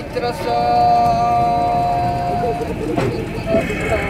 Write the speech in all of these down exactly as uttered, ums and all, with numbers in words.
い、いってらっしゃい。いってらっしゃ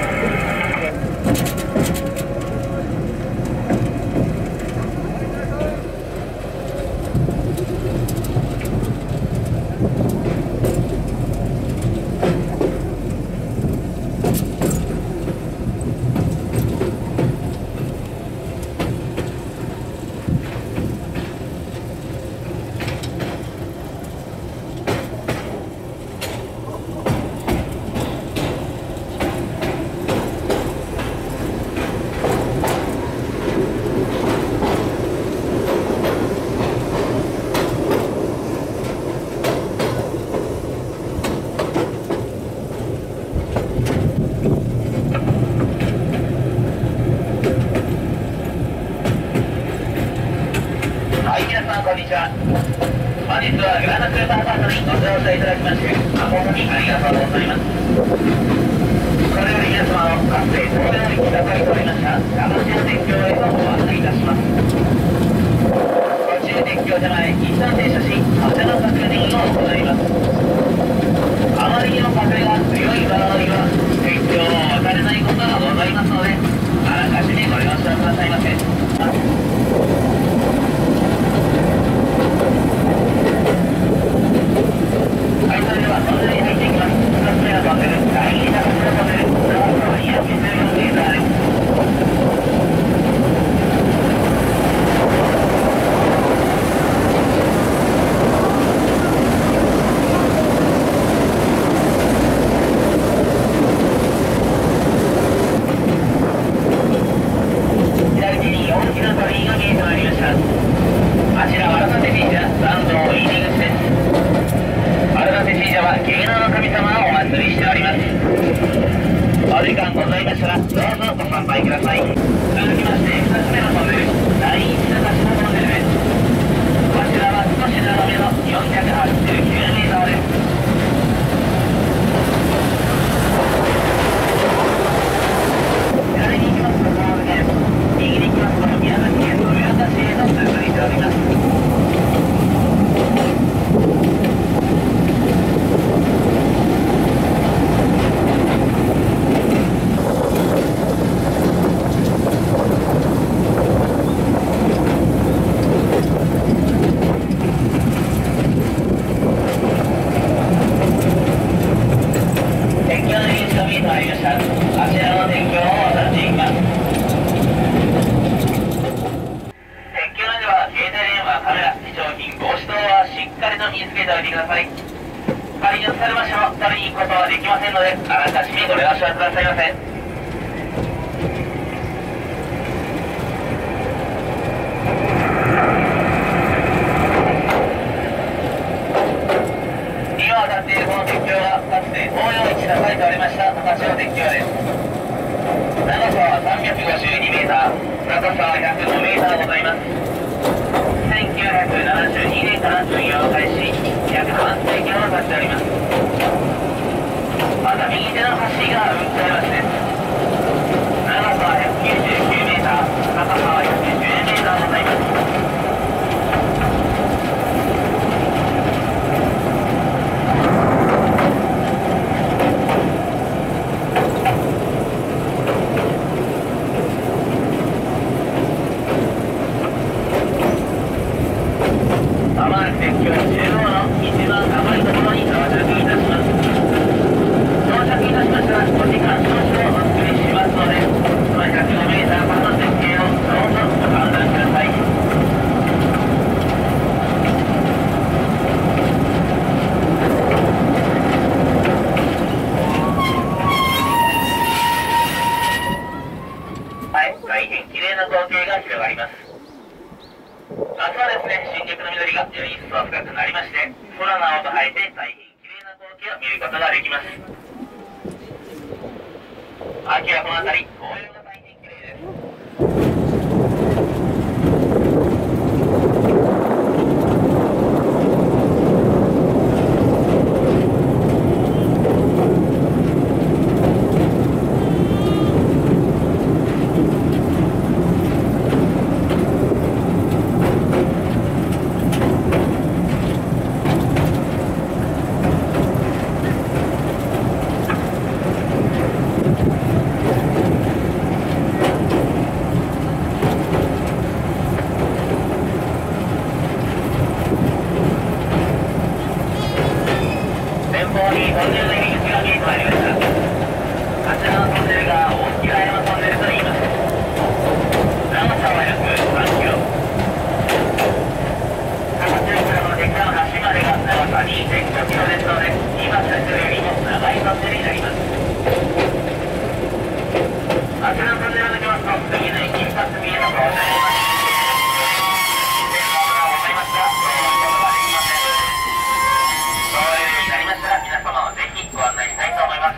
こんにちは。本日はグランドスーパーパートにご乗車いただきまして誠にありがとうございます。これより皆様をかつて東京に来たかいておりました山科鉄橋へとご案内いたします。途中鉄橋手前一旦停車し風の確認を行います。あまりの風が強い場合は鉄橋を渡れないことがございますのであらかじめご了承くださいませ。はい、それではトンネルに入っていきます。ふたつめのトンネル、第二高須トンネル、長さはにひゃくじゅうよんメーターです。左手に大きな鳥居が見えてまいりました。あちらは荒立神社参道入り口です。荒立神社は芸能の神様をお祭りしております。お時間ございましたらどうぞご参拝ください。続きましてふたつめのトンネル、第一高須トンネルです。こちらは少し長めのよんひゃくはちじゅうきゅうメーターです。左に行きますと川崎です。右に行きますと宮崎県の上田市へと続いております。鉄橋の入り口が見えてまいりました。あちらの鉄橋を渡っていきます。鉄橋内では携帯電話、カメラ、非常勤、帽子等はしっかりと身につけておいてください。仮に移されましても取りに行くことはできませんのであらかじめご了承くださいませ。今渡っているこの鉄橋はかつて東洋一と書いておりました高千穂鉄橋です。長さはさんびゃくごじゅうにメーター、高さはひゃくごメーターございます。せんきゅうひゃくななじゅうにねんから運用を開始、約半世紀ほど経っております。また右手の橋が運行橋です。長さはひゃくきゅうじゅうきゅうメーター、高さはひゃくじゅうメーターございます。まもなく鉄橋中央の一番高いところに到着いたします。到着いたしましたらお時間少々お作りしますので、そのひゃくごメーターからの絶景をどうぞご観覧ください。はい、大変綺麗な光景が広がります。明日はですね、新緑の緑がより一層深くなりまして、空の青と映えて大変綺麗な光景を見ることができます。秋はこの辺り、紅葉が大変綺麗です。 ンネルの入り口が見えてまいりました。あちらのトンネルが大平山トンネルと言います。長さは約さんキロ。高千穂の出川橋までが長さ にてんごキロですので、今説よりも長いトンネルになります。あちらのトンネルを抜けますと、次の駅一発見えのとおりになります。皆様をぜひご案内したいと思います。